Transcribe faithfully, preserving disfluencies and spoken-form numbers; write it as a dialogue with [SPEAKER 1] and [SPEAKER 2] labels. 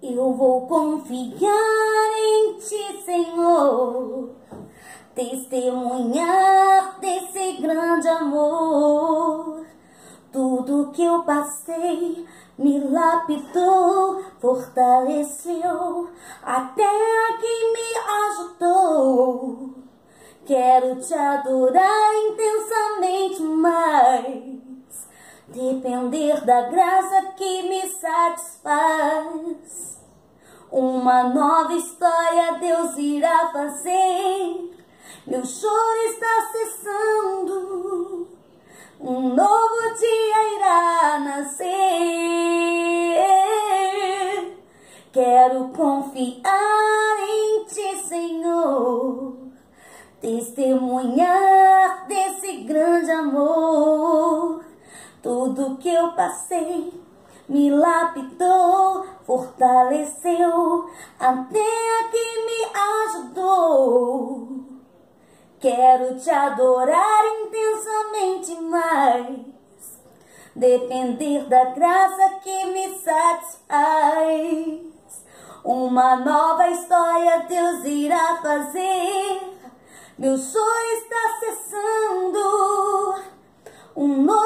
[SPEAKER 1] Eu vou confiar em Ti, Senhor, testemunhar desse grande amor. Tudo que eu passei me lapidou, fortaleceu, até que me ajudou. Quero Te adorar intensamente mais, depender da graça que me satisfaz. Uma nova história Deus irá fazer, meu choro está cessando, um novo dia irá nascer. Quero confiar em Ti, Senhor, testemunhar desse grande amor. Tudo que eu passei me lapidou, fortaleceu, até que me ajudou. Quero Te adorar intensamente mais, depender da graça que me satisfaz. Uma nova história Deus irá fazer, meu choro está cessando, um novo